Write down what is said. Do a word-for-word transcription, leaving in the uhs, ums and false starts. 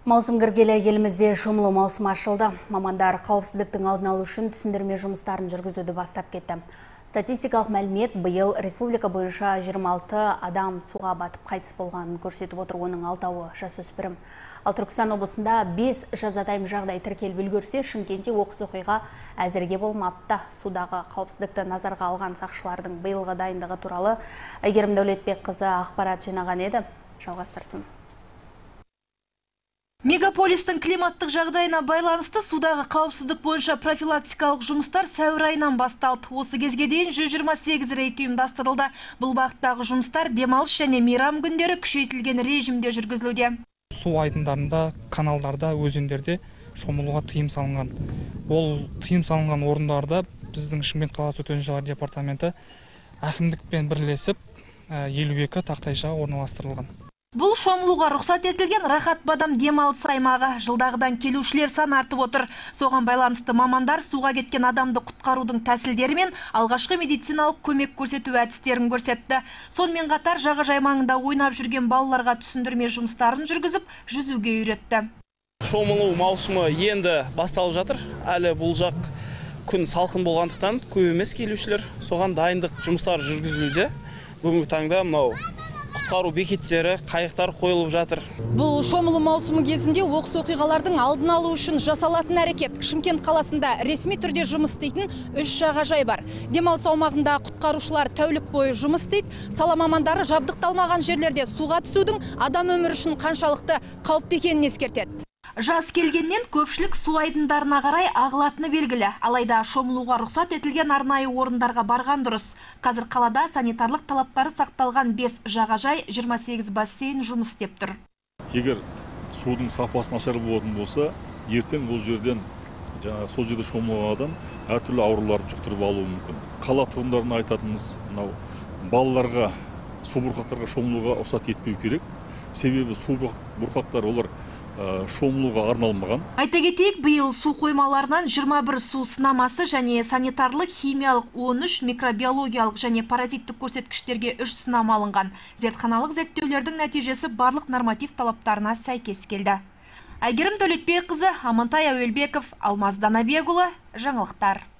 Маусым кіргелі елімізде шомылу маусымы ашылды. Мамандар қауіпсіздіктің алдын алу үшін түсіндірме жұмыстарын жүргізуді бастап кетті. Статистикалық мәлімет биыл республика бойынша жиырма алты адам суға батып қайтыс болғанын көрсетіп отыр, оның алтауы жасөспірім. Ал Түркістан облысында бес жазатайым жағдай тіркеліп үлгерсе, Шымкентте оқыс оқиға әзірге болмапты. Судағы қауіпсіздікті назарға алған сақшылардың биылғы дайындығы туралы Әйгерім Дәулетбекқызы ақпарат жинаған еді. Жалғастырсын. Мегаполистің климаттық жағдайына байланысты судағы қауіпсіздік бойынша профилактикалық жұмыстар сәуір айынан басталды. Осы кезге дейін жүз жиырма сегіз рейд ұйымдастырылды. Бұл бағыттағы жұмыстар демалыс және мейрам күндері күшейтілген режимде жүргізілуде. Су айдындарында, каналдарда, өзендерде шомылуға тыйым салынған. Ол тыйым салынған орындарда біздің Шымкент қаласы төтенше жағдайлар департаменті әкімдікпен бірлесіп елу екі тақтайша орналастырылған. Бұл шомылуға рұқсат етілген Рахат Бадам демалыс аймағы. Жылдағыдан келушілер саны артып отыр. Соған байланысты мамандар суға кеткен адамды құтқарудың тәсілдері мен алғашқы медициналық көмек көрсету әдістерін көрсетті. Сонымен қатар жағажай маңында ойнап жүрген балаларға түсіндірме жұмыстарын жүргізіп, жүзуге үйретті. Шомылу маусымы енді басталып жатыр. Әлі бұл жақ күн салқын болғандықтан көп емес келушілер. Соған дайындық жұмыстары жүргізілуде. Бүгінгі таңда мынау құтқару бекеттері, қайықтар қойылып жатыр. Бұл шомылу маусымы кезінде оқыс оқиғалардың алдын алу үшін жасалатын әрекет. Шымкент қаласында ресми түрде жұмыс істейтін үш жағажай бар. Демалыс аумағында құтқарушылар тәулік бойы жұмыс істейді. Сала мамандары жабдықталмаған жерлерде суға түсудің адам өмірі үшін қаншалықты қауіпті екенін ескертеді. Жаз келгеннен көпшілік су айдындарына қарай ағылатыны белгілі. Алайда шомылуға рұқсат етілген арнайы орындарға барған дұрыс. Қазір қалада санитарлық талаптары сақталған бес жағажай, жиырма сегіз бассейн жұмыс істеп тұр. Егер судың сапасы нашар болатын болса, ертең бұл жерден жаңа сол жерде шомылған адам әртүрлі ауруларды жұқтырып алуы мүмкін. Қала тұрғындарына айтатынымыз, мынау балаларға, су бұрқақтарға шомылуға рұқсат етпеу керек. Себебі су бұрқақтар олар шомылуға арналмаған. Айта кетейік, биыл су қоймаларынан жиырма бір су сынамасы және санитарлық, химиялық он үш, микробиологиялық және паразиттік көрсеткіштерге үш сынама алынған. Зертханалық зерттеулердің нәтижесі барлық норматив талаптарына сәйкес келді. Әйгерім Дәулетбекқызы, Амантай Әуелбеков, Алмаз Данабекұлы, жаңалықтар.